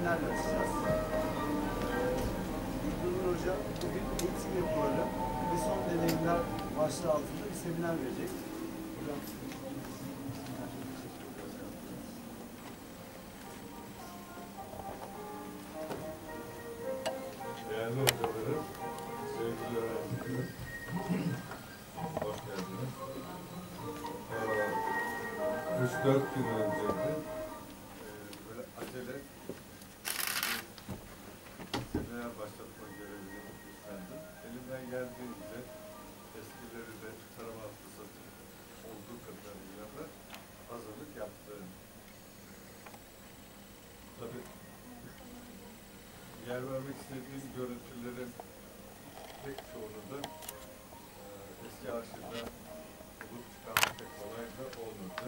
seminerle açacağız. Yıldırım Hoca bugün eğitim yapıları ve son deneyimler başlığı altında bir seminer verecek. Hocam. Değerli hocalarım, sevgili öğrencilerim, hoş geldiniz. 3-4 gün önceydi, böyle acele seminer başlatma görevini üstlendim. Elimden geldiğince eskileri de tarama fırsatı olduğu kadarıyla da hazırlık yaptım. Tabii yer vermek istediğim görüntülerin pek çoğunu da eski arşivden bulup çıkarmak pek kolay da olmadı.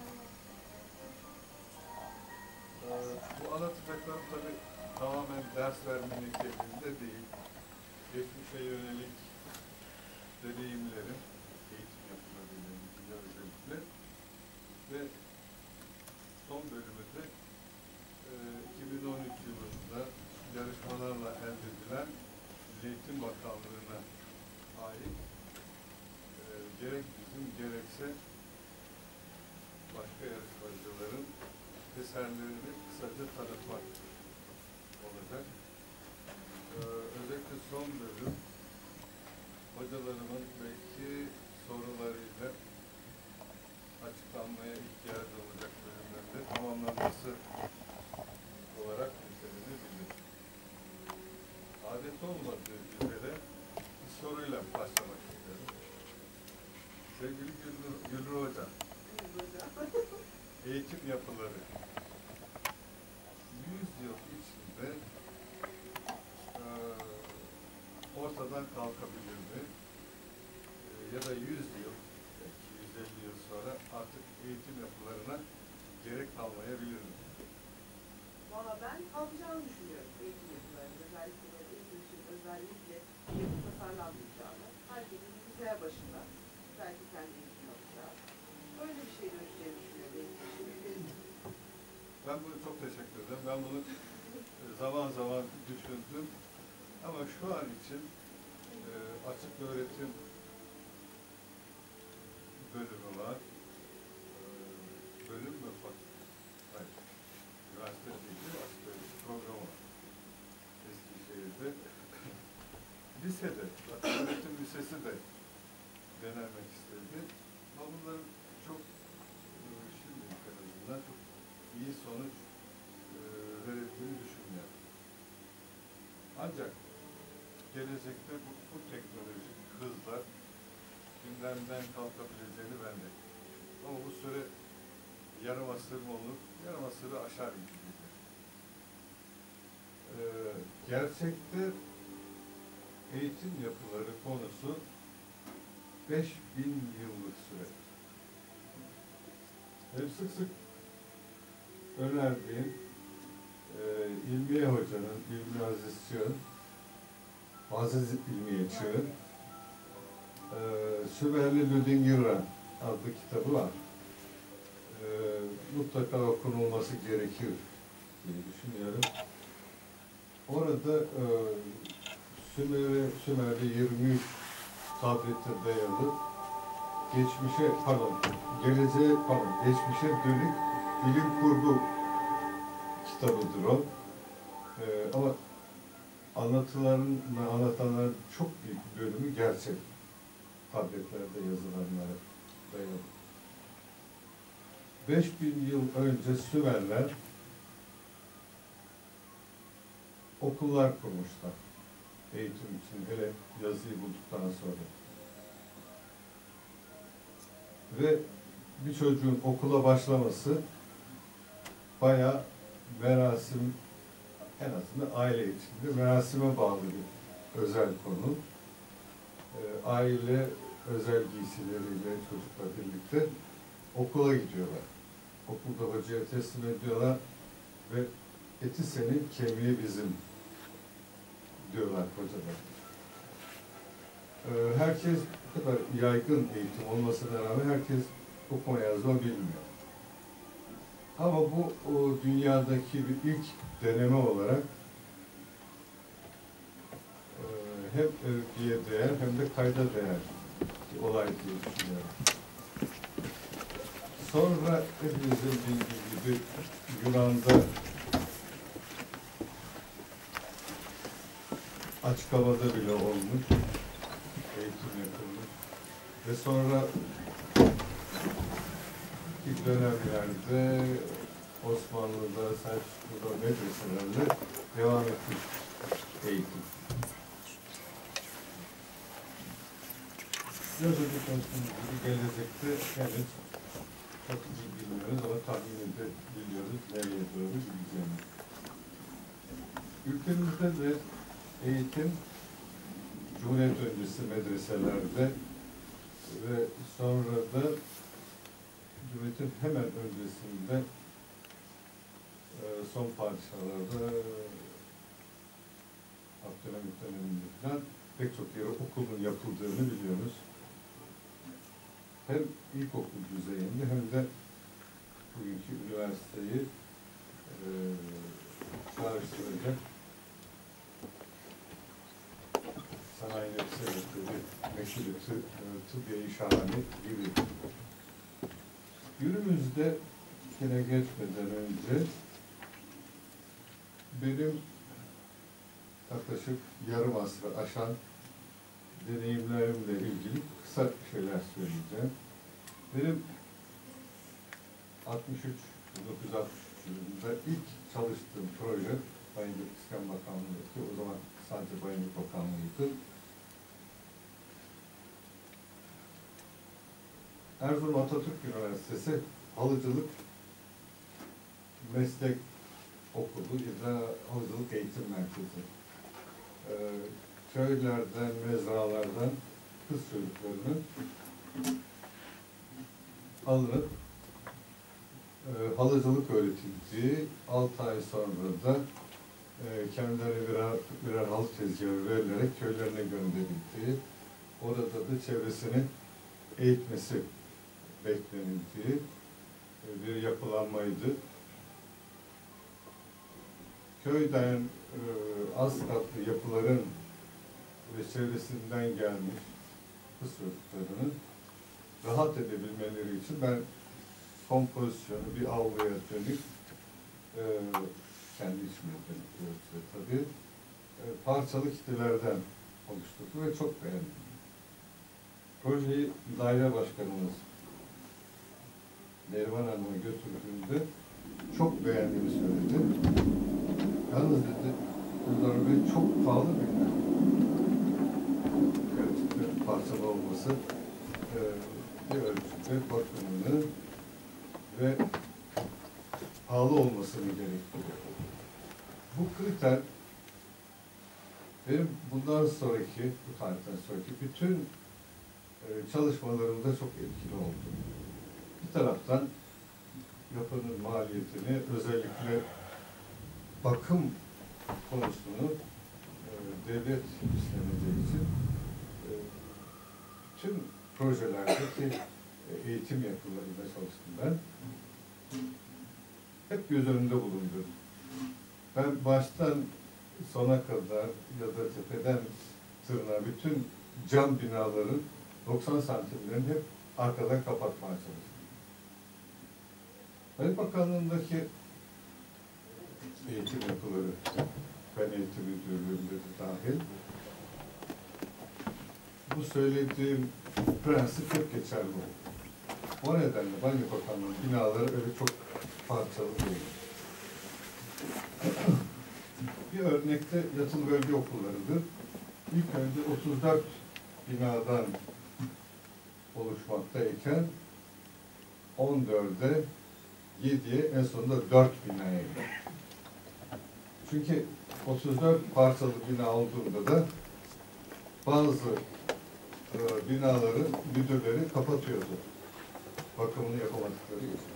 Bu anlatacaklarım tabii tamamen ders verme niteliğinde değil. Geçmişe yönelik deneyimlerim, eğitim yapılarıyla ilgili özellikle ve son bölümünde 2013 yılında yarışmalarla elde edilen Eğitim Bakanlığı'na ait gerek bizim gerekse başka yarışmacıların eserlerini kısaca tanıtmak olacak. Özellikle son bölüm hocalarımın belki sorularıyla açıklanmaya ihtiyacı olacak bölümlerde tamamlanması olarak nitelenebilir. Adet olmadığı üzere bir soruyla başlamak istiyorum. Sevgili Gülru Hocam, eğitim yapıları 100 yıl içinde ortadan kalkabilir mi? Ya da 100 yıl, belki 150 yıl sonra artık eğitim yapılarına gerek kalmayabilir mi? Valla ben kalkacağını düşünüyorum eğitim yapılarının, özellikle eğitim için özellikle yapı tasarlanmayacağını, herkesin bilgisayar başında belki kendi eğitim yapacağı, böyle bir şey dönüşeceğini düşünüyorum eğitim için. Ben bunu çok teşekkür ederim. Ben bunu zaman zaman düşündüm. Ama şu an için açık öğretim bölümü var. Bölüm mü? Hayır. Üniversite değil, açık öğretim programı var. Eskişehir'de. Lisede, açık öğretim lisesi de denemek istedi. Ama bunların çok şimdilik en azından çok iyi sonuç verildiğini düşünmüyorum. Ancak gelecekte bu teknolojik hızla gündemden kalkabileceğini ben de düşünüyorum. Ama bu süre yarım asır mı olur, yarım asırı aşar gibi. Gerçekte eğitim yapıları konusu 5000 yıllık süre. Hep sık sık önerdiğim İlmiye Hoca'nın, İlmi Aziz Çığ'ın, Aziz İlmiye Çığ'ın Sümerli Lüdingirra adlı kitabı var. Mutlaka okunulması gerekir diye düşünüyorum. Orada Sümerli 23 tablete dayalı geçmişe dönük bilim kurgu kitabıdır o. Ama anlatanların çok büyük bir bölümü gerçek tabletlerde yazılanlara dayalı. 5000 yıl önce Sümerler okullar kurmuşlar. Eğitim için, hele yazıyı bulduktan sonra. Ve bir çocuğun okula başlaması bayağı merasim, en azından aile içinde merasime bağlı bir özel konu. Aile özel giysileriyle çocukla birlikte okula gidiyorlar. Okulda hocaya teslim ediyorlar ve eti senin, kemiği bizim diyorlar hocalar. Herkes bu kadar yaygın eğitim olmasına rağmen herkes okuma yazma bilmiyor. Ama bu o dünyadaki bir ilk deneme olarak hem övgüye değer hem de kayda değer bir olay diye düşünüyorum. Sonra hepimizin bildiği gibi Yunan'da açık havada bile olmuş, eğitim yapılmış ve sonra ilk dönemlerde Osmanlı'da, Selçuklu'da medreselerle devam etmiş eğitim. Yazıcı konuştuğumuz gibi gelecekte henüz çok iyi bilmiyoruz ama tahmin edebiliyoruz nereye doğru gideceğini. Ülkemizde de eğitim Cumhuriyet öncesi medreselerde ve sonra da Cumhuriyet'in hemen öncesinde son padişahlarda Abdülhamit döneminde falan pek çok yere okulun yapıldığını biliyoruz. Hem ilkokul düzeyinde hem de bugünkü üniversiteyi çağrıştıracak sanayi nefisleri, meşhur tıbbiye-i şahane gibi. Günümüzde yine geçmeden önce benim yaklaşık yarım asrı aşan deneyimlerimle ilgili kısa şeyler söyleyeceğim. Benim 1963 yılında ilk çalıştığım proje Bayındırlık İskan Bakanlığı'ndaki, o zaman sadece Bayındırlık Bakanlığı'ydı. Erzurum Atatürk Üniversitesi Halıcılık Meslek Okulu ya da Halıcılık Eğitim Merkezi. Köylerden, mezralardan kız çocuklarının alınıp halıcılık öğretildiği, 6 ay sonra da kendilerine birer halı tezgahı verilerek köylerine gönderildiği, orada da çevresini eğitmesi beklenildiği bir yapılanmaydı. Köyden az katlı yapıların ve çevresinden gelmiş kız çocuklarının rahat edebilmeleri için ben kompozisyonu bir avluya dönük, kendi içime dönük ölçüde tabii, parçalı kitlelerden oluşturdu ve çok beğendim. Projeyi daire başkanımız Neriman Hanım'a götürdüğümde çok beğendiğimi söyledi. Yalnız dedi, Özdar Bey çok pahalı bir yer. Gerçekten parçalı olması bir ölçüde bakımını ve pahalı olmasını gerektiriyor. Bu kriter benim bundan sonraki, bu tarihten sonraki bütün çalışmalarımda çok etkili oldu. Bir taraftan yapının maliyetini, özellikle bakım konusunu devlet üstleneceği için bütün projelerdeki eğitim yapılarında çalıştım ben. Hep göz önünde bulundum. Ben baştan sona kadar ya da tepeden tırnağa bütün cam binaların 90 santimlerini hep arkadan kapatmaya çalıştım. Bayındırlık Bakanlığı'ndaki eğitim yapıları, ben eğitim müdürlüğümde de dahil, bu söylediğim prensip hep geçerli oldu. O nedenle Bayındırlık Bakanlığı'nın binaları öyle çok parçalı değil. Bir örnekte yatılı bölge okullarıdır. İlk önce 34 binadan oluşmaktayken 14'e, 7'ye, en sonunda 4 binaya gidiyor. Çünkü 34 parçalı bina olduğunda da bazı binaların müdürleri kapatıyordu. Bakımını yapamadıkları için.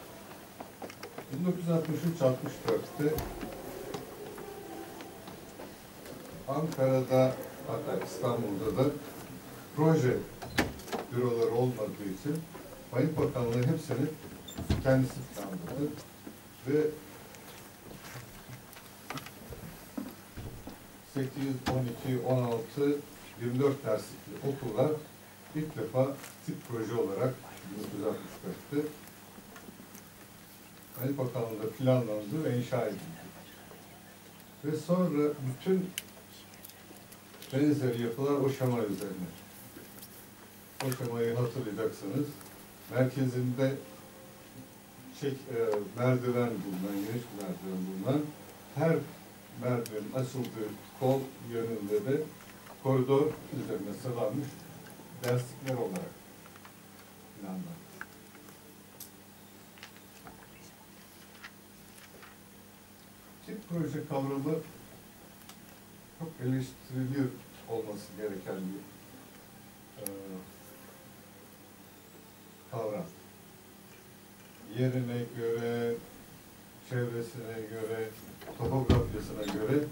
1963-64'te Ankara'da, hatta İstanbul'da da proje büroları olmadığı için Bayındırlık Bakanlığı hepsini kendisi planladı. Ve 8, 12, 16, 24 derslikli okullar ilk defa tip proje olarak 1964'te Mahalli Bakanlığı'nda planlandı ve inşa edildi. Ve sonra bütün benzeri yapılar o şema üzerine. O şemayı hatırlayacaksınız. Merkezinde merdiven bulunan, geniş bir merdiven bulunan, her merdivenin açıldığı kol yönünde de koridor üzerine sıralanmış derslikler olarak planlandı. Tip proje kavramı çok eleştirilir olması gereken bir kavram. Yerine göre, çevresine göre, topografyasına göre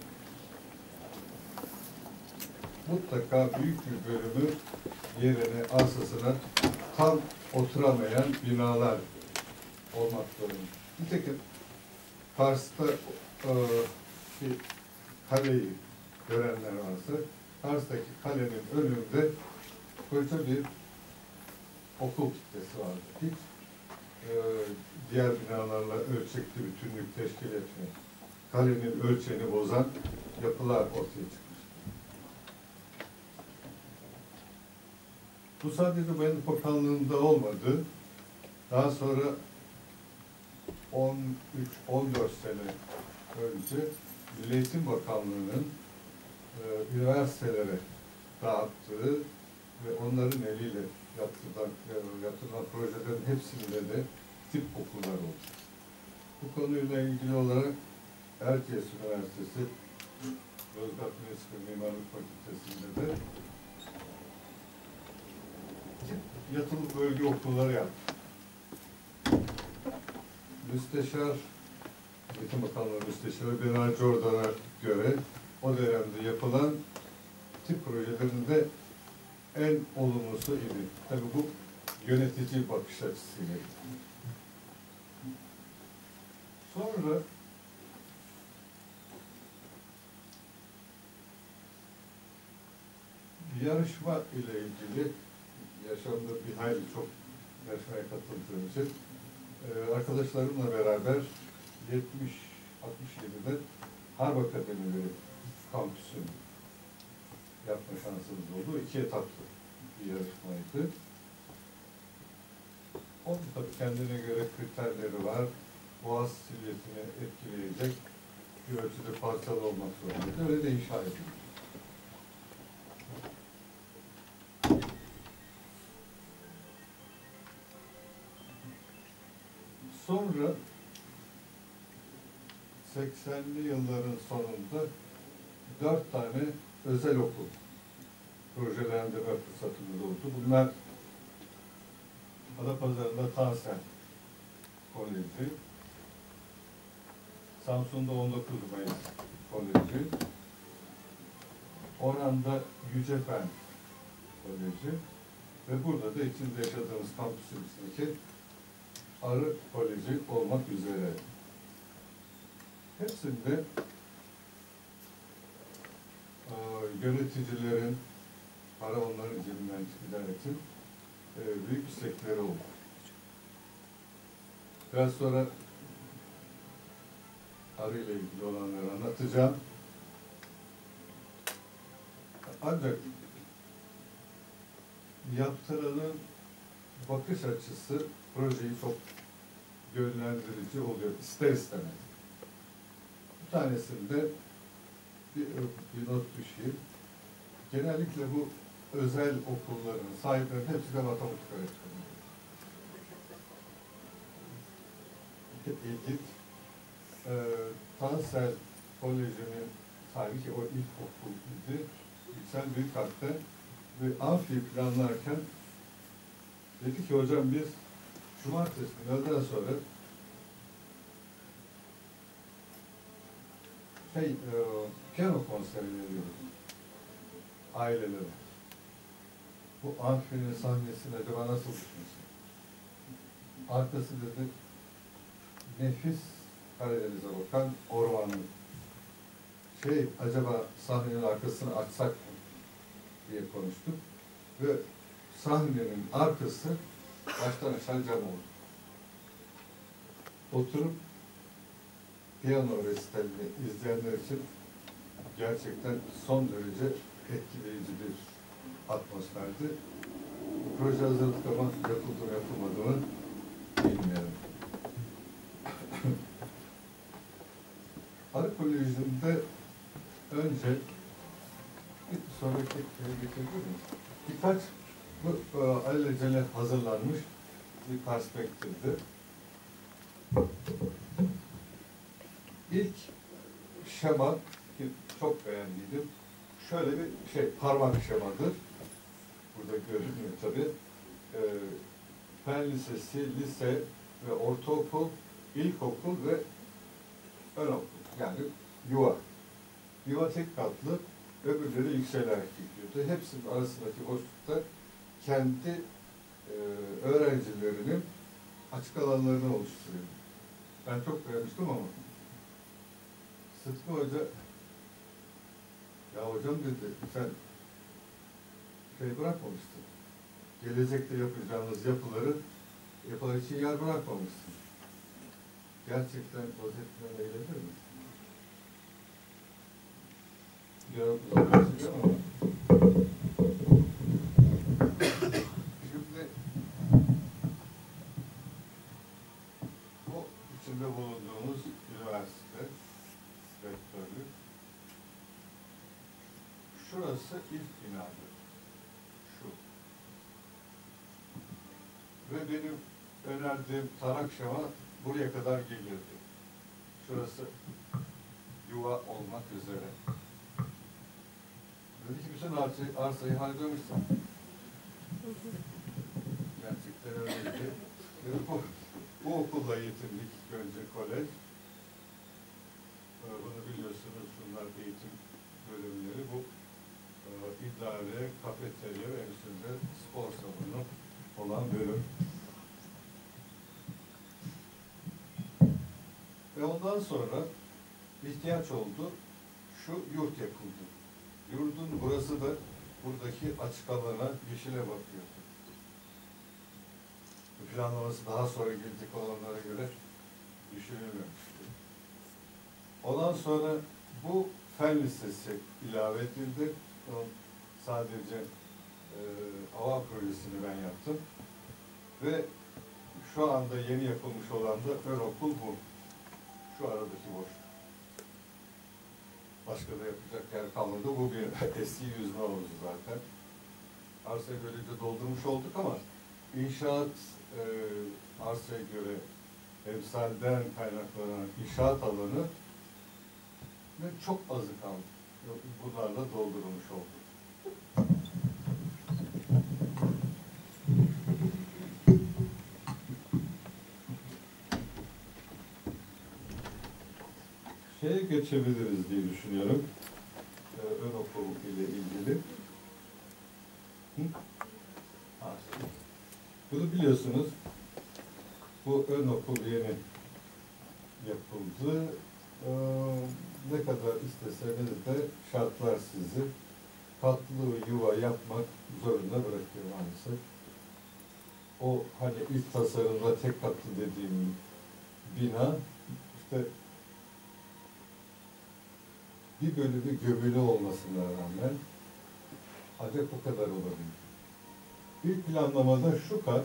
mutlaka büyük bir bölümü yerine, arsasına tam oturamayan binalar olmak zorunda. Nitekim Kars'ta bir kaleyi görenler varsa, Kars'taki kalenin önünde koca bir okul kitlesi vardı. Hiç diğer binalarla ölçekli bütünlük teşkil etmeyen, kalenin ölçeğini bozan yapılar ortaya çıkmış. Bu sadece Mahalli Bakanlığı'nda olmadı. Daha sonra 13-14 sene önce Milli Eğitim Bakanlığı'nın üniversitelere dağıttığı ve onların eliyle yaptırılan projelerin hepsinde de tip okullar oldu. Bu konuyla ilgili olarak Erciyes Üniversitesi, Yozgat Üniversitesi Mimarlık Fakültesi'nde de tip yatılı bölge okulları yaptı. Müsteşar, Eğitim Bakanlığı Müsteşarı Benar Jordan'a göre o dönemde yapılan tip projelerinde en olumlusu idi. Tabii bu yönetici bakış açısıyla. Sonra yarışma ile ilgili yaşamda bir hayli çok yarışmaya katıldığım için arkadaşlarımla beraber 70-67'de Harp Akademileri kampüsünü yapma şansımız oldu. 2 etaplı bir yarışmaydı. Onun tabii kendine göre kriterleri var. Boğaz silüetini etkileyecek bir ölçüde parçalı olmak zorundaydı. Öyle de inşa edildi. Sonra 80'li yılların sonunda 4 tane özel okul projelendirme fırsatımız oldu. Bunlar Adapazarı'nda Tansel Koleji, Samsun'da 19 Mayıs Koleji, Orhan'da Yücefen Koleji ve burada da içinde yaşadığımız kampüsümüzdeki Arı Koleji olmak üzere. Hepsinde yöneticilerin, para onların cebinden çıkacağı için büyük istekleri oldu. Biraz sonra Arı ile ilgili olanları anlatacağım. Ancak yaptıranın bakış açısı projeyi çok yönlendirici oluyor, ister istemez. Bir tanesinde bir not düşeyim. Genellikle bu özel okulların sahiplerinin hepsi de matematik öğretmeni. İlginç. Tansel Koleji'nin sahibi ki o ilk okul idi. Yüksel Büyükak'ta ve amfi planlarken dedi ki hocam biz cumartesi öğleden sonra piyano konseri veriyoruz ailelere. Bu amfinin sahnesini acaba nasıl düşünsün? Arkası dedi nefis Karadeniz'e bakan ormanlık. Acaba sahnenin arkasını açsak mı diye konuştuk. Ve sahnenin arkası baştan aşağı cam oldu. Oturup piyano resitalini izleyenler için gerçekten son derece etkileyici bir atmosferdi. Proje hazırlık ama yapıldı mı yapılmadı mı bilmiyorum. Arı Koleji'nde önce bir sonraki şeye geçebilir miyiz? Birkaç bu alelacele hazırlanmış bir perspektifti. İlk şema ki çok beğendiydim. Şöyle bir parmak şemadır. Burada görünüyor tabii. Fen Lisesi, lise ve ortaokul, ilkokul ve ön okul. Yani yuva. Yuva tek katlı, öbürleri yükselerek gidiyordu. Hepsinin arasındaki boşlukta kendi öğrencilerinin açık alanlarını oluşturuyor. Ben çok beğenmiştim ama Sıtkı Hoca, ya hocam dedi, sen bırakmamışsın. Gelecekte yapacağınız yapılar için yer bırakmamışsın. Gerçekten vaziyetinden eğlenir misin? Uzaklaşacağım ama. Şimdi o içinde bulunduğumuz üniversite rektörlük, şurası ilk binadır. Şu. Ve benim önerdiğim tarak şema buraya kadar gelirdi. Şurası yuva olmak üzere. Dedi ki bütün arsayı harcamışsın. Gerçekten öyleydi. Bu okulla yetindik önce kolej. Bunu biliyorsunuz, bunlar eğitim bölümleri. Bu idare, kafeterya ve en üstünde spor salonu olan bölüm. Ve ondan sonra ihtiyaç oldu. Şu yurt yapıldı. Yurdun burası da buradaki açık alana, yeşile bakıyordu. Planlaması daha sonra girdik olanlara göre düşünülmemişti. Ondan sonra bu Fen Lisesi ilave edildi. Sadece hava projesini ben yaptım. Ve şu anda yeni yapılmış olan da ön okul bu. Şu aradaki boşluk. Başka da yapacak yer kalmadı. Bu bir eski yüzme havuzu zaten. Arsayı böylece doldurmuş olduk ama inşaat arsaya göre emsalden kaynaklanan inşaat alanı ve çok azı kaldı. Bunlarla doldurulmuş oldu. Şeye geçebiliriz diye düşünüyorum. Ön okul ile ilgili. Bunu biliyorsunuz. Bu ön okul yeni yapıldı. Ne kadar isteseniz de şartlar sizi katlı yuva yapmak zorunda bırakıyor maalesef. O hani ilk tasarımda tek katlı dediğim bina işte bir bölümü gömülü olmasına rağmen ancak bu kadar olabilir. İlk planlamada şu kat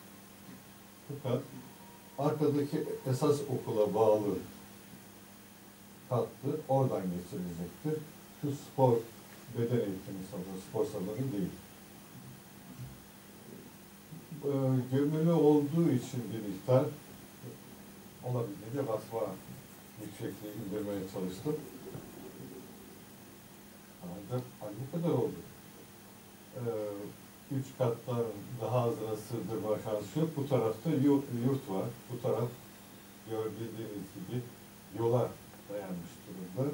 arkadaki esas okula bağlı katlı oradan geçirilecektir. Şu spor beden eğitimi salonu, spor salonu değil. Gömülü olduğu için bir miktar olabildiğince basma yüksekliği indirmeye çalıştım. Ancak bu kadar oldu. 3 kattan daha azına sığdırma şansı yok. Bu tarafta yurt var. Bu taraf gördüğünüz gibi yola dayanmış durumda.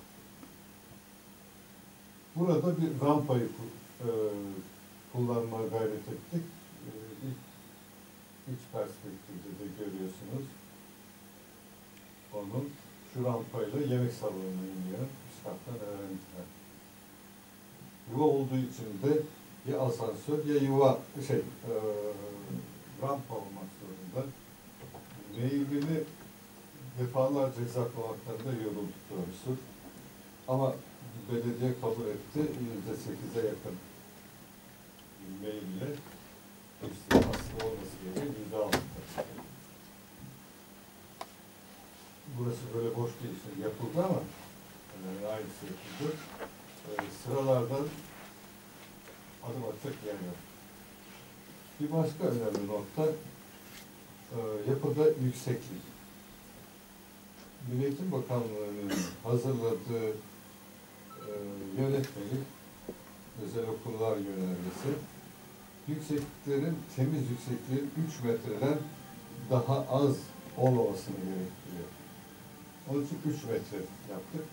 Burada bir rampayı kullanmaya gayret ettik. İlk iç perspektifte de görüyorsunuz. onun. Şu rampayla yemek salonuna iniyor. Üst kattan öğrenciler. Yuva olduğu için de ya asansör ya yuva rampa olmak zorunda. Mailini defalarca hesaplamaktan da yorulduk doğrusu. Ama belediye kabul etti. %8'e yakın maille aslında olması gereken %6. Burası böyle boş değil. Şimdi yapıldı ama aynısı yapıldı. Sıralardan adım atacak yer yok. Bir başka önemli nokta yapıda yükseklik. Milli Eğitim Bakanlığı'nın hazırladığı yönetmelik, özel okullar yönergesi, yüksekliklerin, temiz yüksekliğin 3 metreden daha az olmamasını gerektiriyor. Onun için 3 metre yaptık.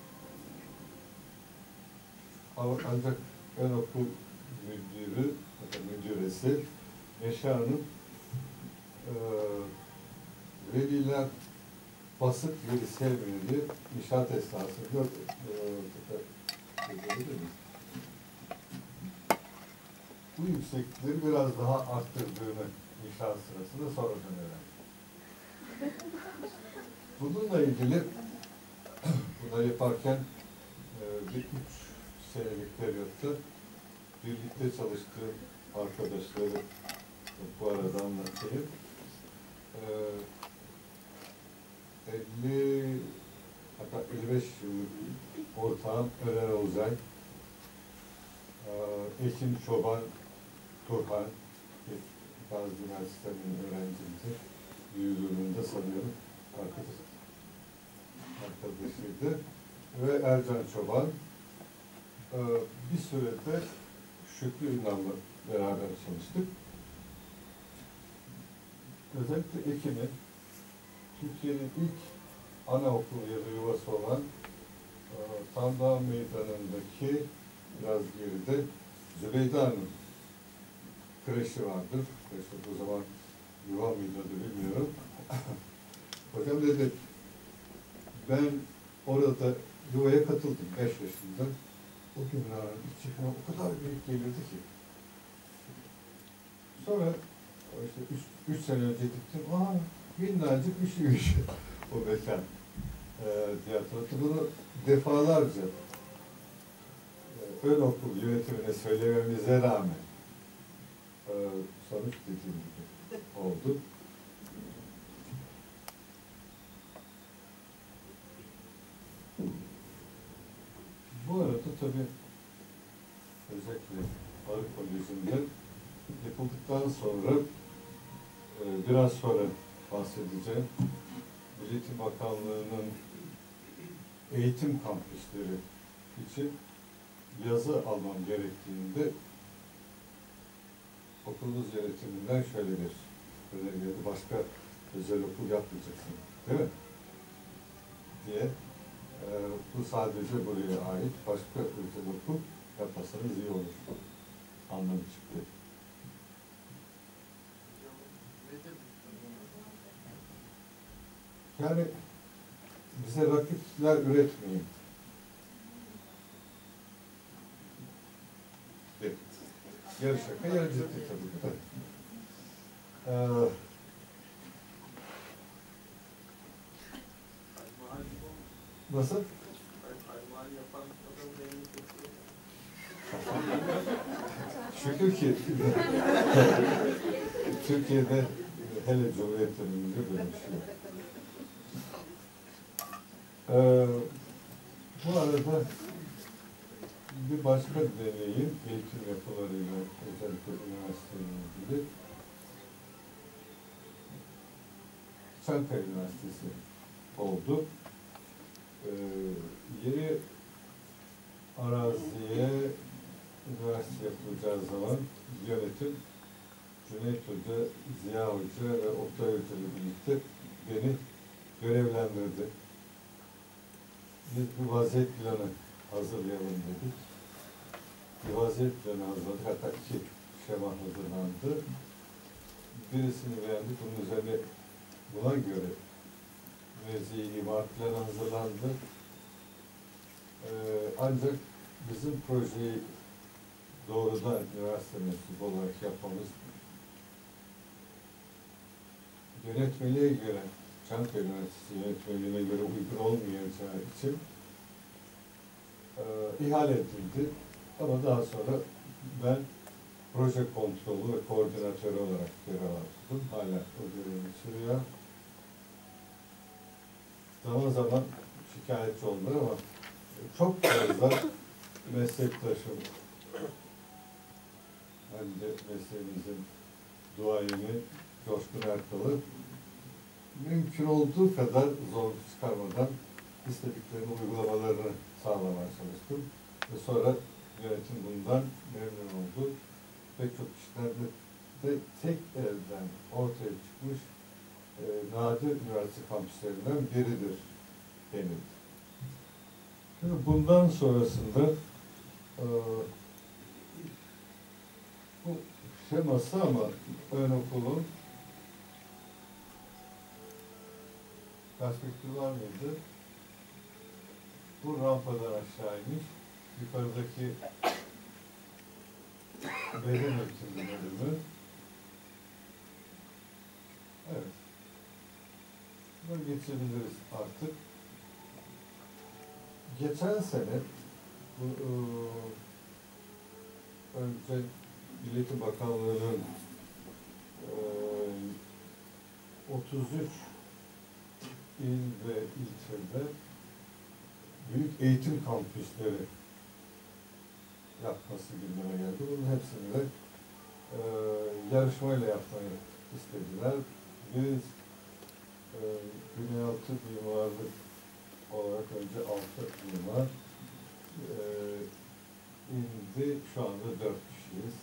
Ancak ön okul müdürü, müdüresi Neşe Hanım veliler basık veri sevmedi inşaat esnasında bu yükseklikleri biraz daha arttırdığını inşaat sırasında sonradan öğrendim. Bununla ilgili bunları yaparken bir 3 senelik periyotta birlikte çalıştığım arkadaşları bu arada anlatayım. 50 hatta 55 yıllık ortağım Öner Olcay, Ekim Çoban Turhan, Gazi Üniversitesi'nin öğrencimdi. Büyüklüğünde sanıyorum arkadaşıydı. Ve Ercan Çoban. Bir sürede Şükrü Ünal'la beraber çalıştık. Özellikle Ekim'i Türkiye'nin ilk anaokulu ya da yuvası olan Sandağ Meydanı'ndaki biraz geride Zübeyde Hanım kreşi vardır. Kreşi o zaman yuva mıydı bilmiyorum. Hocam dedi, ben orada yuvaya katıldım 5 yaşında. O günlerin içi o kadar büyük gelirdi ki. Sonra işte 3 sene önce gittim. Minnacık bir şeymiş o mekan. Tiyatrosu. Bunu defalarca ön okul yönetimine söylememize rağmen sonuç dediğim gibi oldu. Bu arada tabii özellikle Arı Koleji'nde yapıldıktan sonra biraz sonra bahsedeceğim. Milli Eğitim Bakanlığı'nın eğitim kampüsleri için yazı almam gerektiğinde okulunuz yönetiminden şöyle bir öneri geldi. Başka özel okul yapmayacaksın, değil mi? Diye. Bu sadece buraya ait. Başka özel okul yapmasanız iyi olur. Anlamı çıktı. Yani bize rakipler üretmeyin. Evet. Yarı şaka, yarı ciddi tabii ki. Nasıl? Şükür ki Türkiye'de hele Cumhuriyet döneminde böyle bir şey yok. Bu arada bir başka deneyim eğitim yapılarıyla özellikle üniversiteyle ilgili Çankaya Üniversitesi oldu. Yeni araziye üniversite yapılacağı zaman yönetim Cüneyt Hoca, Ziya Hoca ve Oktay Hoca ile birlikte beni görevlendirdi. Biz bir vaziyet planı hazırlayalım dedik. Bir vaziyet planı hazırladık. Hatta 2 şema hazırlandı. Birisini beğendik. Bunun üzerine buna göre mevzi imar planı hazırlandı. Ancak bizim projeyi doğrudan üniversite mensubu olarak yapmamız yönetmeliğe göre, Çankaya Üniversitesi yönetmeliğine göre uygun olmayacağı için ihale edildi. Ama daha sonra ben proje kontrolü ve koordinatörü olarak görev aldım. Hala o görevimi sürüyor. Zaman zaman şikayetçi oldular ama çok fazla meslektaşım, hem de mesleğimizin duayeni Coşkun Erkal'ı mümkün olduğu kadar zorluk çıkarmadan istediklerini uygulamalarını sağlamaya çalıştım. Ve sonra yönetim bundan memnun oldu. Pek çok kişilerde de tek elden ortaya çıkmış nadir üniversite kampüslerinden biridir denildi. Şimdi bundan sonrasında bu şeması ama ön okulun perspektifi var mıydı? Bu rampadan aşağı inmiş. Yukarıdaki beden ölçümü bölümü. Evet. Bunu geçebiliriz artık. Geçen sene bu önce Milli Eğitim Bakanlığı'nın 33 il ve ilçede büyük eğitim kampüsleri yapması gündeme geldi. Bunun hepsini de yarışmayla yapmayı istediler. Biz Güneyaltı mimarlık olarak önce 6 mimar indi. Şu anda 4 kişiyiz.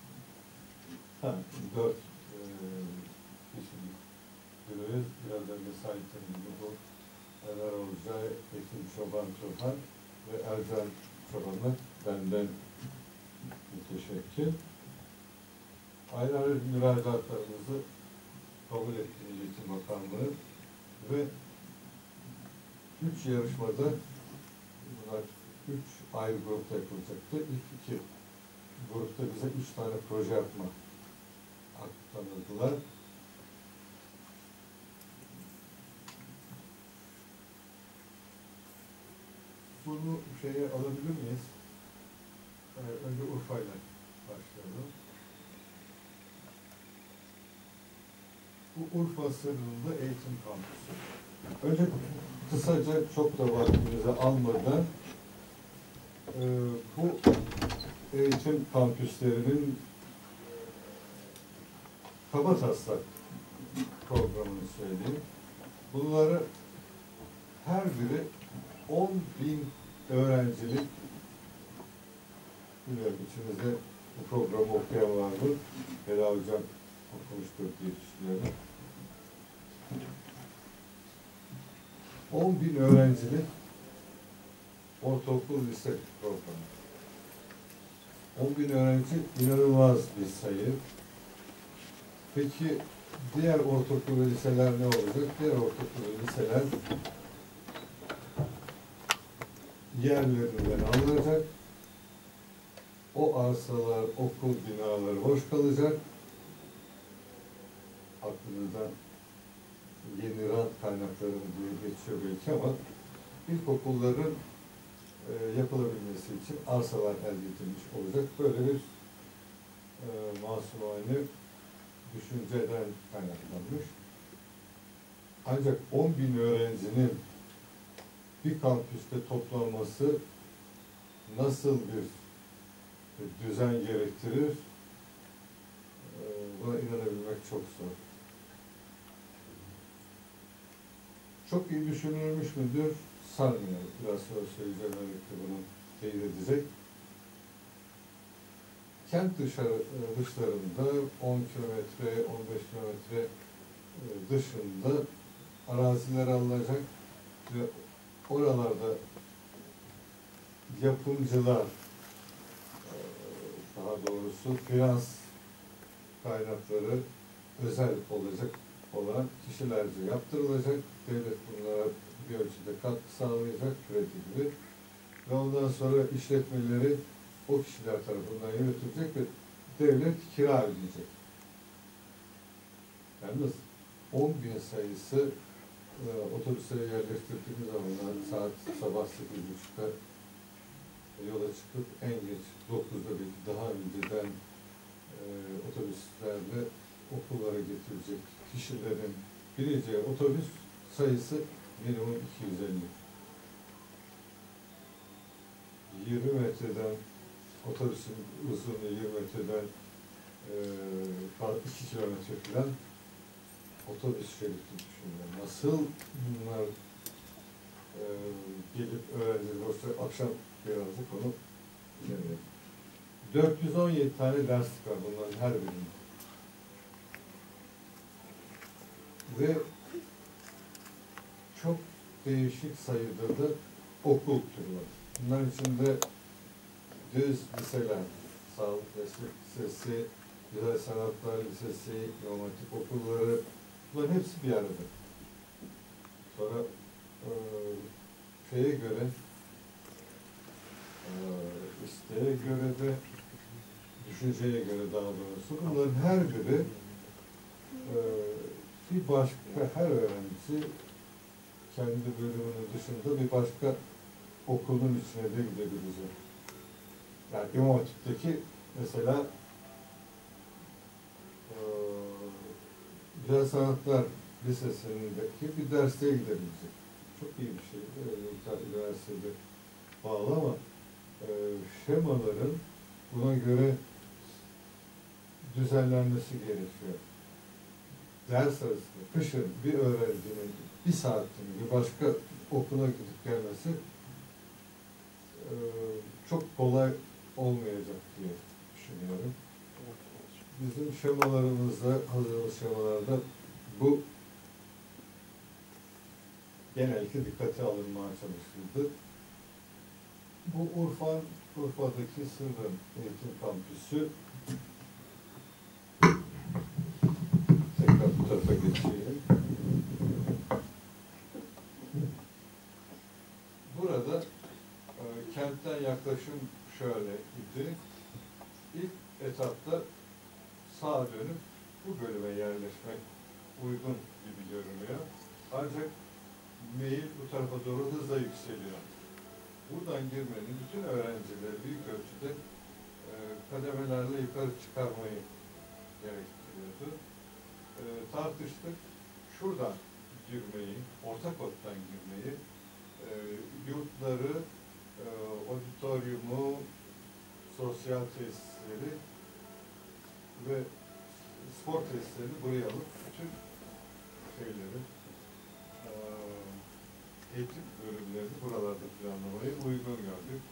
4 kişilik duruyoruz. Biraz önce saytım gibi bu Ener Hoca, Ekim Çoban Çoban ve Ercan Çoban'ı benden müteşekkir. Ayrı ayrı müracaatlarımızı kabul etti Milli Eğitim Bakanlığı ve 3 yarışmada bunlar 3 ayrı grupta yapılacaktı. İlk 2 grupta bize 3 tane proje yapma hakkı tanıdılar. Bunu şeye alabilir miyiz? Önce Urfa'yla başlayalım. Bu Urfa sınırında eğitim kampüsü. Önce kısaca, çok da vaktimizi almadan bu eğitim kampüslerinin kabataslak programını söyleyeyim. Bunları her biri 10.000 öğrencilik, bilmiyorum içimizde bu programı okuyan var mı? Ela Hocam okumuştur diye düşünüyorum. 10.000 öğrencilik ortaokul lise programı. 10.000 öğrenci inanılmaz bir sayı. Peki diğer ortaokul ve liseler ne olacak? Diğer ortaokul ve liseler yerlerinden alınacak. O arsalar, okul binaları boş kalacak. Aklınızdan yeni rant kaynakları diye geçiyor belki ama ilkokulların yapılabilmesi için arsalar elde edilmiş olacak. Böyle bir masumane düşünceden kaynaklanmış. Ancak 10.000 öğrencinin bir kampüste toplanması nasıl bir düzen gerektirir? Buna inanabilmek çok zor. Çok iyi düşünülmüş müdür? Sanmıyorum. Biraz sonra söyleyeceğim, özellikle bunu teyit edecek. Kent dışlarında 10 kilometre, 15 kilometre dışında araziler alınacak ve oralarda yapımcılar, daha doğrusu finans kaynakları özel olacak. olan kişilerce yaptırılacak. Devlet bunlara bir ölçüde katkı sağlayacak, kredi gibi. Ve ondan sonra işletmeleri o kişiler tarafından yönetilecek ve devlet kira ödeyecek. Yalnız 10.000 sayısı otobüse yerleştirdiğimiz zaman saat sabah 8.30'da yola çıkıp en geç 9'da belki daha önceden otobüslerle okullara getirecek kişilerin bineceği otobüs sayısı minimum 250. 20 metreden otobüsün uzunluğu 20 metreden 2 kilometre falan otobüs şeridi düşünüyorum. Nasıl bunlar gelip öğrenciler olsa akşam birazcık onu bilemiyorum. 417 tane derslik var bunların her birinde. Ve çok değişik sayıda da okul türü var. Bunların içinde düz liseler, sağlık lisesi, güzel sanatlar lisesi, İmam Hatip okulları, bunların hepsi bir arada. Sonra şeye göre, isteğe göre de, düşünceye göre daha doğrusu, bunların her biri bir başka, her öğrenci kendi bölümünün dışında bir başka okulun içine de gidebilecek. Yani İmam Hatip'teki mesela Güzel Sanatlar Lisesi'ndeki bir derslere gidebilecek. Çok iyi bir şey. Üniversitede bağlı ama şemaların buna göre düzenlenmesi gerekiyor. Ders arasında kışın bir öğrencinin bir saatini bir başka okula gidip gelmesi çok kolay olmayacak diye düşünüyorum. Bizim şemalarımızda, hazırlamış şemalarda bu genellikle dikkate alınmaya çalışıldı. Bu Urfa'daki Sırrın Eğitim Kampüsü. Tekrar bu tarafa geçeyim. Burada kentten yaklaşım şöyle idi. İlk etapta sağa dönüp bu bölüme yerleşmek uygun gibi görünüyor. Ancak meyil bu tarafa doğru hızla yükseliyor. Buradan girmenin bütün öğrencileri büyük ölçüde kademelerle yukarı çıkarmayı gerektiriyordu. Tartıştık. Şuradan girmeyi, orta kottan girmeyi, yurtları, auditoriumu, sosyal tesisleri ve spor tesislerini buraya alıp bütün şeyleri, eğitim bölümlerini buralarda planlamayı uygun gördük.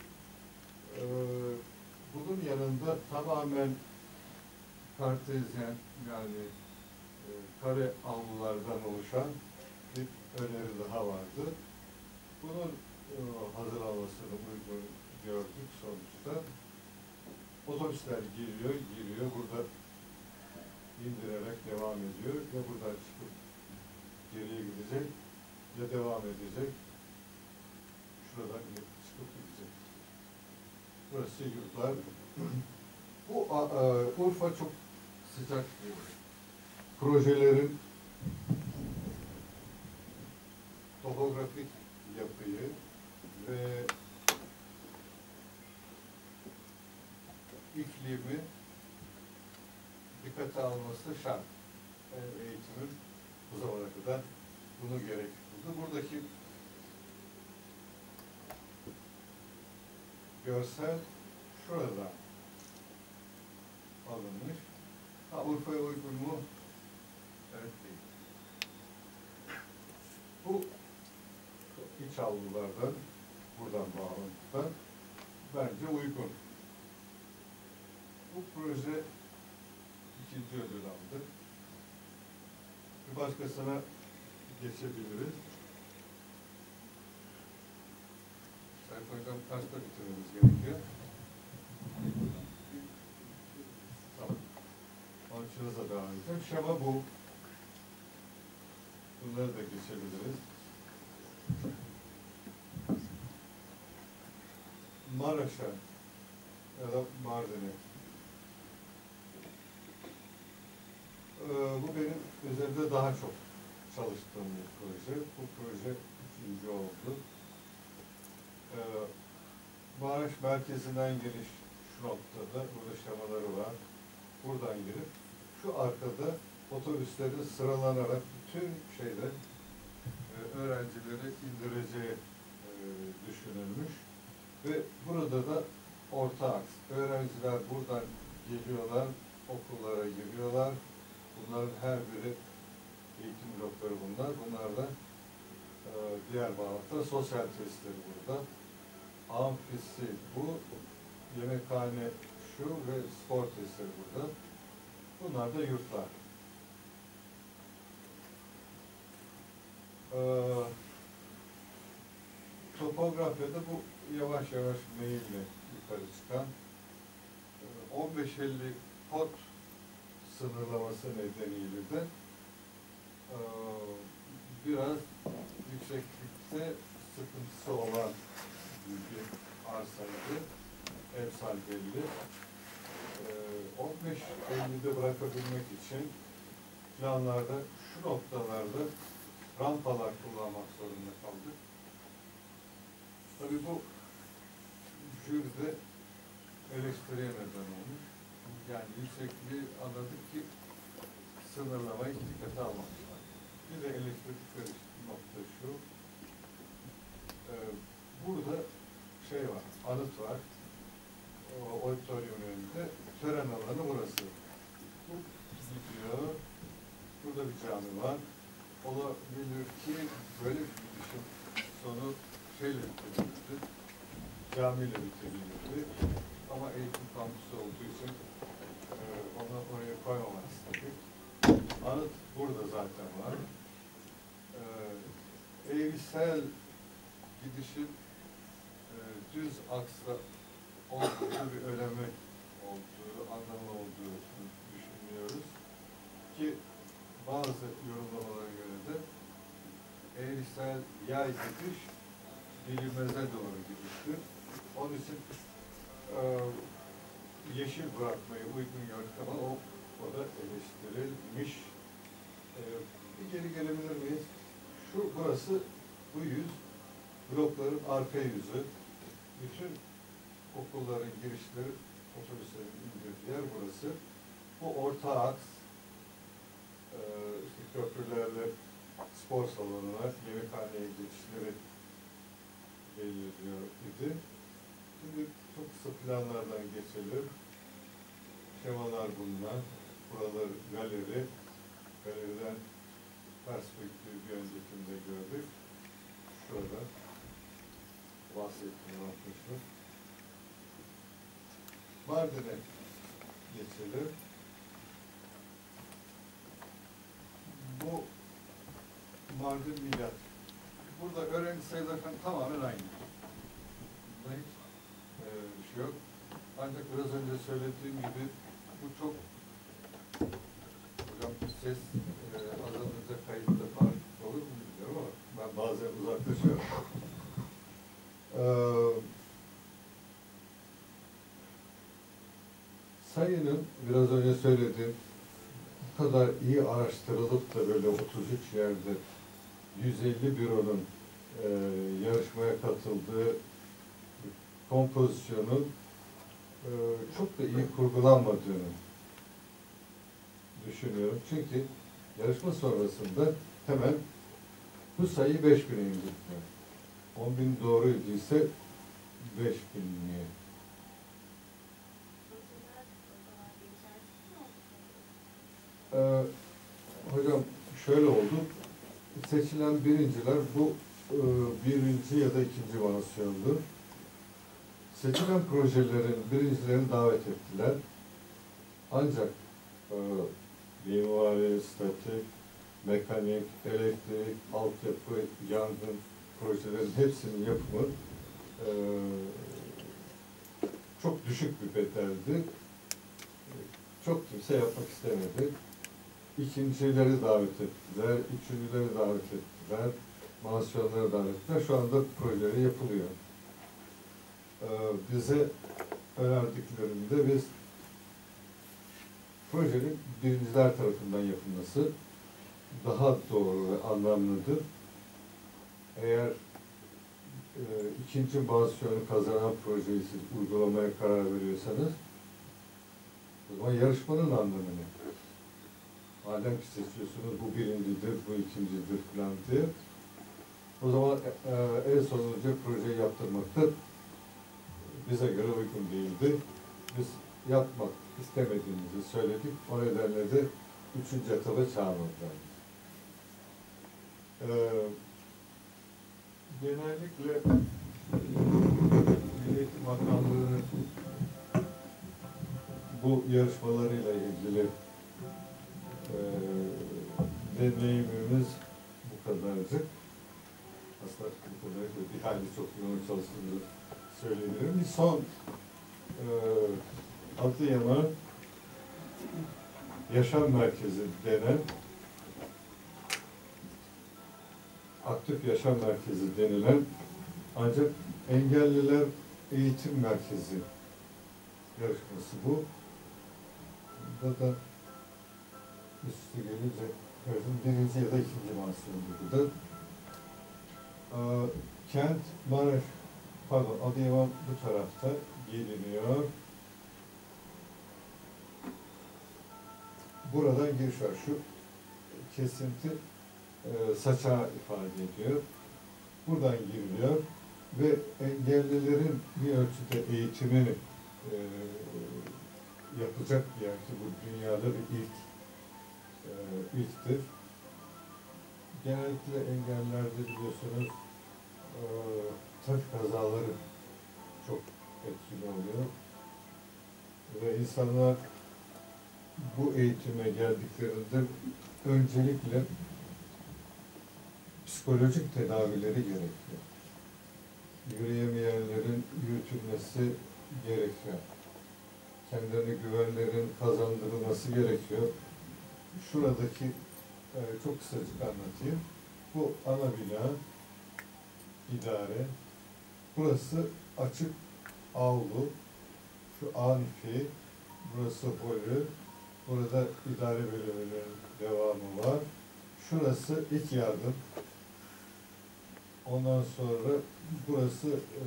Bunun yanında tamamen kartezyen, yani kare avlulardan oluşan bir öneri daha vardı. Bunun hazırlanmasını uygun gördük sonuçta. Otobüsler giriyor, burada indirerek devam ediyor. Ya buradan çıkıp geriye gidecek, ya devam edecek. Şuradan çıkıp gidecek. Burası yurtlar. Bu Urfa çok sıcak bir projelerin topografik yapıyı ve iklimi dikkate alması şart. Eğitimin bu zamana kadar bunu gerektirdi. Buradaki görsel şurada alınmış. Urfa'ya uygun mu? Evet değil. Bu iç avlulardan, buradan bağlantıdan bence uygun. Bu proje ikinci ödül aldı. Bir başkasına geçebiliriz. Sayın Hocam kaçta bitirmemiz gerekiyor? Tamam. Onun için hızla devam edeceğim. Şema bu. Bunları da geçebiliriz. Maraş'a ya da Mardin'e. Bu benim üzerinde daha çok çalıştığım bir proje. Bu proje 3. oldu. Maraş merkezinden giriş şu noktada, burada şemaları var. Buradan girip şu arkada otobüslerin sıralanarak bütün şeyde öğrencileri indireceği düşünülmüş. Ve burada da orta aks. Öğrenciler buradan geliyorlar, okullara giriyorlar. Bunların her biri eğitim blokları bunlar. Bunlar da diğer bağlantılar. Sosyal testleri burada. Amfisi bu. Yemekhane şu ve spor testleri burada. Bunlar da yurtlar. Topografyada bu yavaş yavaş meyille yukarı çıkan 15-50 pot sınırlaması nedeniyle de biraz yükseklikte sıkıntısı olan bir arsaydı. Emsal belli. 15-50'de bırakabilmek için planlarda şu noktalarda rampalar kullanmak zorunda kaldık. Tabii bu jüride eleştiriye neden olmuş. Yani yüksekliği anladık ki sınırlamayı dikkate almamışlar. Bir de eleştirdikleri nokta şu. Burada şey var, anıt var. O auditorium önünde. Tören alanı burası. Bu gidiyor. Burada bir cami var. Olabilir ki böyle bir gidişin sonu şeyle bitirildi. Camiyle bitirildi. Ama eğitim kampüsü olduğu için onu oraya koymamak istedik. Anıt burada zaten var. Eğrisel gidişin düz aksla olduğu bir önemi olduğu, anlamı olduğu düşünüyoruz. Ki bazı yorumlamalara göre de eğrisel yay gidiş bilinmeze doğru gidiştir. Onun için yeşil bırakmayı uygun gördük ama o da eleştirilmiş. Bir geri gelebilir miyiz? Burası bu yüz, blokların arka yüzü. Bütün okulların girişleri, otobüslerin indirdiği yer burası. Bu orta aks, işte köprülerle spor salonu var, yemekhaneye geçişleri belirliyor idi. Şimdi çok kısa planlardan geçelim. Şemalar bunlar. Buralar galeri. Galeriden perspektif bir öncekinde gördük. Şurada bahsettiğim atmıştım. Mardin'e geçelim. Bu Mardin Milat. Burada öğrenci sayıları tamamen aynı. Bunda hiç bir şey yok. Ancak biraz önce söylediğim gibi bu çok hocam ses az önce kayıtta fark olur mu bilmiyorum ama ben bazen uzaklaşıyorum. Sayının biraz önce söylediğim bu kadar iyi araştırılıp da böyle 33 yerde 150 büronun yarışmaya katıldığı kompozisyonun çok da iyi kurgulanmadığını düşünüyorum. Çünkü yarışma sonrasında hemen bu sayı 5000'e indirdiler. 10.000 doğruyduysa 5.000'liğe. Hocam şöyle oldu. Seçilen birinciler bu birinci ya da ikinci vansiyondu. Seçilen projelerin birincilerini davet ettiler. Ancak mimari, statik, mekanik, elektrik, altyapı, yangın projelerin hepsinin yapımı çok düşük bir bedeldi. Çok kimse yapmak istemedi. ikincileri davet ettiler, üçüncüleri davet ettiler, mansiyonları davet ettiler. Şu anda projeleri yapılıyor. Bize önerdiklerinde biz projenin birinciler tarafından yapılması daha doğru ve anlamlıdır. Eğer ikinci mansiyonu kazanan projeyi siz uygulamaya karar veriyorsanız, o zaman yarışmanın anlamı ne? Madem ki seçiyorsunuz, bu birincidir, bu ikincidir falan diye, o zaman en sonuncu projeyi yaptırmak da bize göre uygun değildi. Biz yapmak istemediğimizi söyledik. O nedenle de üçüncü etaba çağırmadılar. Genellikle Milli Eğitim Bakanlığı'nın bu yarışmalarıyla ilgili deneyimimiz bu kadarcık. Aslında bu kadarcık bir hayli çok yoğun çalıştığını söyleyebilirim. Bir son Adıyaman Yaşam Merkezi denen aktif yaşam merkezi denilen ancak engelliler eğitim merkezi yarışması bu. Burada da üstü gelince birinci ya da ikinci mansiyondu bu da. Kent Maraş, pardon Adıyaman bu tarafta geliniyor. Buradan giriş var. Şu kesinti saça ifade ediyor. Buradan giriliyor ve engellilerin bir ölçüde eğitimini yapacak bir yer ki bu dünyada bir ilktir. Genellikle engellilerde biliyorsunuz trafik kazaları çok etkili oluyor ve insanlar bu eğitime geldiklerinde öncelikle psikolojik tedavileri gerekiyor. Yürüyemeyenlerin yürütülmesi gerekiyor. Kendilerine güvenlerin kazandırılması gerekiyor. Şuradaki çok kısacık anlatayım. Bu ana bina, idare. Burası açık avlu. Şu amfi, burası holü. Burada idare bölümünün devamı var. Şurası ilk yardım. Ondan sonra burası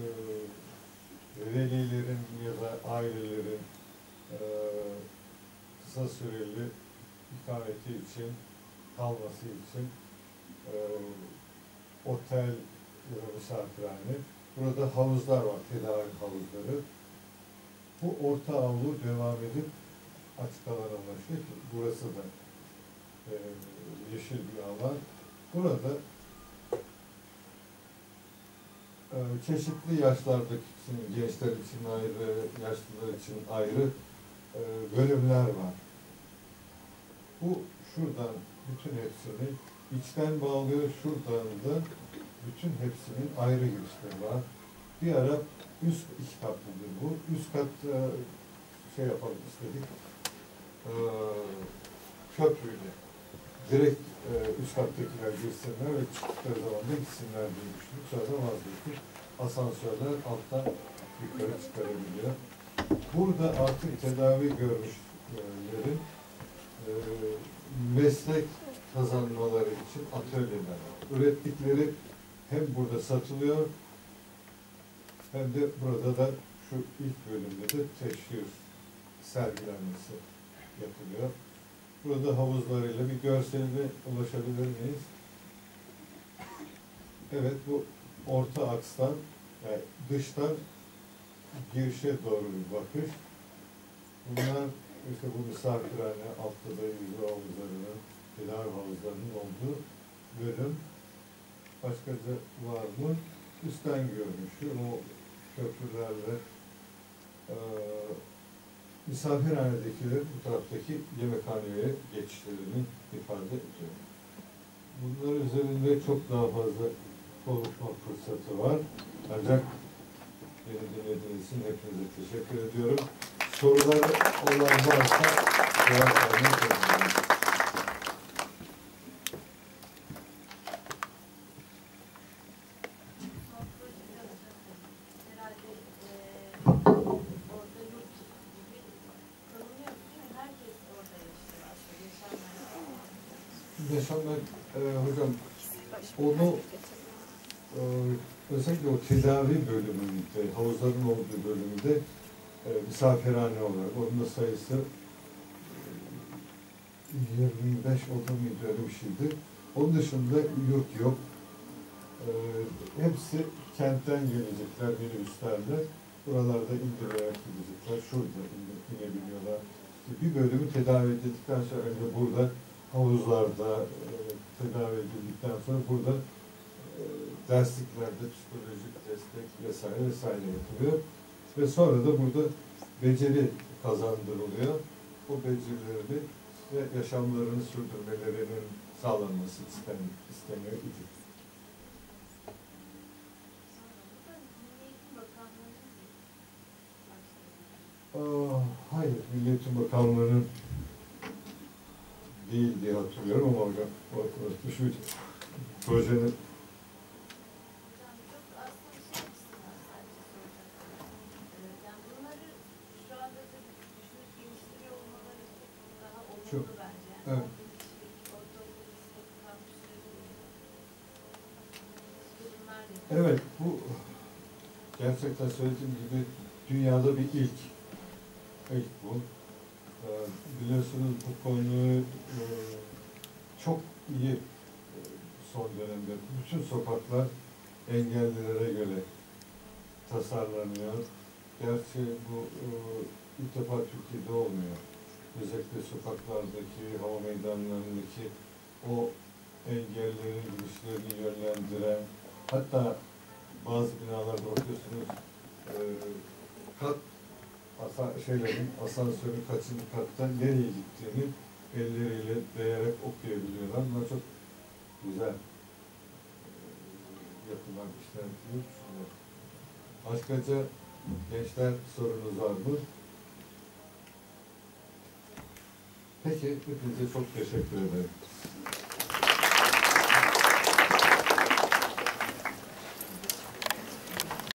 velilerin ya da ailelerin kısa süreli ikameti için, kalması için otel ya da misafirhane. Burada havuzlar var, tedavi havuzları. Bu orta avlu devam edip açık alana ulaşıyor ki burası da yeşil bir alan. Burada çeşitli yaşlardaki gençler için ayrı, yaşlılar için ayrı bölümler var. Bu şuradan bütün hepsini içten bağlıyor, şuradan da bütün hepsinin ayrı girişleri var. Bir ara üst iki katlıdır bu. Üst kat şey yapalım istedik. Köprüyle direkt üst kattakiler girsinler ve çıktıkları zaman da gitsinler diye düşündük. Sonra vazgeçtik. Asansörler alttan yukarı çıkarabiliyor. Burada artık tedavi görmüşlerin meslek kazanmaları için atölyeler var. Ürettikleri hem burada satılıyor hem de burada da şu ilk bölümde de teşhir sergilenmesi yapılıyor. Burada havuzlarıyla bir görseline ulaşabilir miyiz? Evet, bu orta akstan, yani dıştan girişe doğru bir bakış. Bunlar işte bu misafirhane, altta da yüzme havuzlarının, tedavi havuzlarının olduğu bölüm. Başkaca var mı? Üstten görünüşü, o köprülerle misafirhanedekiler bu taraftaki yemekhaneye geçişlerini ifade ediyor. Bunlar üzerinde çok daha fazla konuşma fırsatı var. Ancak beni dinlediğiniz için hepinize teşekkür ediyorum. Soruları olan varsa cevap vermek zorundayım. yaşamlar hocam onu özellikle o tedavi bölümünde, havuzların olduğu bölümünde misafirhane olarak, onun da sayısı 25 oda mıydı, öyle bir şeydi. Onun dışında yurt yok. Hepsi kentten gelecekler minibüslerle. Buralarda indirerek gidecekler. Şurada inebiliyorlar. Bir bölümü tedavi edildikten sonra önce burada havuzlarda tedavi edildikten sonra burada dersliklerde psikolojik destek vesaire vesaire yapılıyor. Ve sonra da burada beceri kazandırılıyor. O becerileri ve yaşamlarını sürdürmelerinin sağlanması isteniyor idi. Hayır, Milli Eğitim Bakanlığı'nın değil diye hatırlıyorum ama hocam şu projenin çok, evet. Evet, bu gerçekten söylediğim gibi dünyada bir ilk. İlk bu. Biliyorsunuz bu konuyu çok iyi son dönemde bütün sokaklar engellilere göre tasarlanıyor. Gerçi bu ilk defa Türkiye'de olmuyor. Özellikle sokaklardaki, hava meydanlarındaki o engellerin girişlerini yönlendiren, hatta bazı binalarda bakıyorsunuz asansörün kaçıncı katta nereye gittiğini elleriyle değerek okuyabiliyorlar. Bunlar çok güzel yapılan işler diye düşünüyorum. Başkaca gençler sorunuz var mı? Peki, hepinize çok teşekkür ederim.